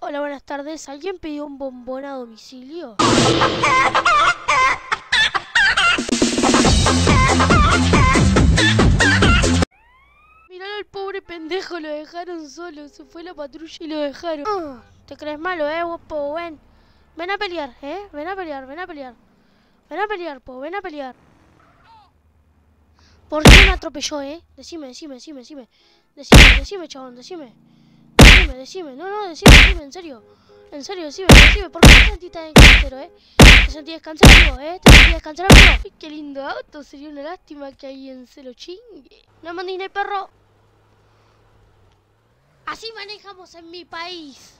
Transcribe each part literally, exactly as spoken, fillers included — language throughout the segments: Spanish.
Hola, buenas tardes. ¿Alguien pidió un bombón a domicilio? Miralo al pobre pendejo, lo dejaron solo. Se fue la patrulla y lo dejaron. Uh, ¿Te crees malo, eh, po? Ven. Ven a pelear, eh. Ven a pelear, ven a pelear. Ven a pelear, po, ven a pelear. ¿Por qué me atropelló, eh? Decime, decime, decime, decime. Decime, decime, chabón, decime. Decime, decime. No, no, decime, decime, en serio. En serio, decime, decime. ¿Por qué te sentiste descansero, eh? ¿Te sentí descansar, amigo, eh? ¿Te sentí descansar, amigo? Uy, qué lindo auto. Sería una lástima que alguien se lo chingue. No me Disney, perro. Así manejamos en mi país.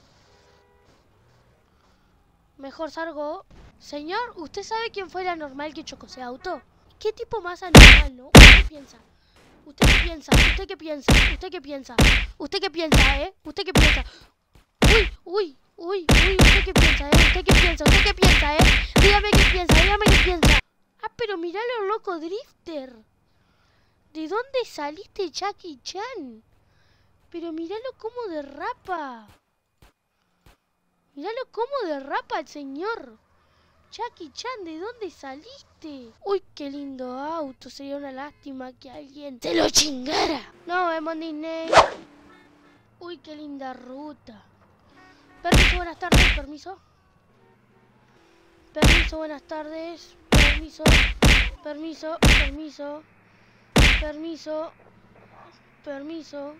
Mejor salgo. Señor, ¿usted sabe quién fue la normal que chocó ese auto? ¿Qué tipo más anormal, no? ¿Usted qué piensa? ¿Usted qué piensa? ¿Usted qué piensa? ¿Usted qué piensa? ¿Usted qué piensa, eh? ¿Usted qué piensa? Uy, uy, uy, uy, ¿usted qué piensa, eh? ¿Usted qué piensa? ¿Usted qué piensa, eh? Dígame qué piensa, dígame qué piensa. Ah, pero miralo, loco drifter. ¿De dónde saliste, Jackie Chan? Pero miralo cómo derrapa. Miralo cómo derrapa el señor. Jackie Chan, ¿de dónde saliste? Uy, qué lindo auto. Sería una lástima que alguien se lo chingara. No, vemos Disney. Uy, qué linda ruta. Permiso, buenas tardes, permiso. Permiso, buenas tardes. Permiso, permiso, permiso. Permiso, permiso.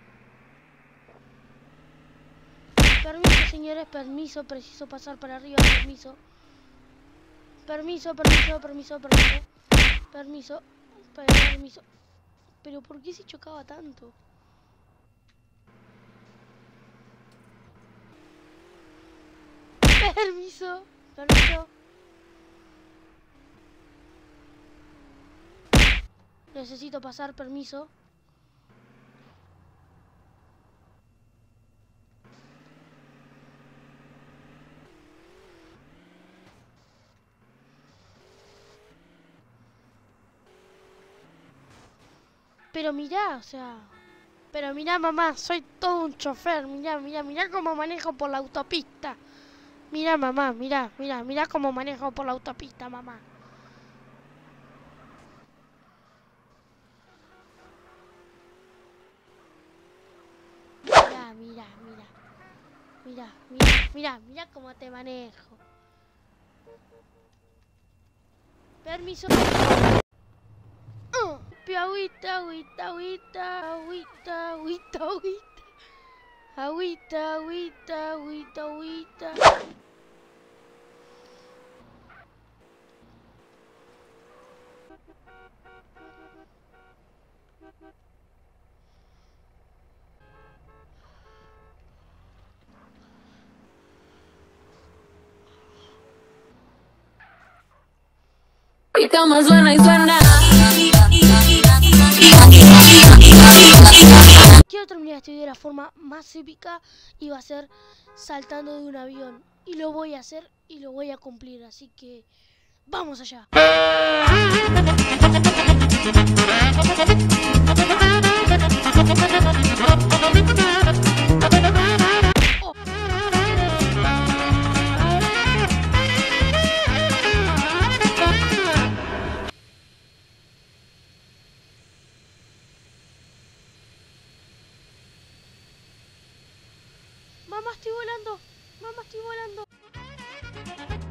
Permiso, señores, permiso. Preciso pasar para arriba, permiso. Permiso, permiso, permiso, permiso. Permiso, permiso. Pero ¿por qué se chocaba tanto? Permiso, permiso. Necesito pasar, permiso. Pero mirá, o sea... Pero mirá, mamá, soy todo un chofer. Mirá, mirá, mirá cómo manejo por la autopista. Mirá, mamá, mirá, mirá, mirá cómo manejo por la autopista, mamá. Mirá, mirá, mirá. Mirá, mirá, mirá, mirá cómo te manejo. Permiso. Uh, agüita, agüita, agüita, agüita, agüita, agüita. Agüita, agüita, agüita, agüita. Y como suena y suena. Quiero terminar este video de la forma más épica y va a ser saltando de un avión. Y lo voy a hacer y lo voy a cumplir, así que ¡vamos allá! Oh. Mamá, estoy volando. Mamá, estoy volando.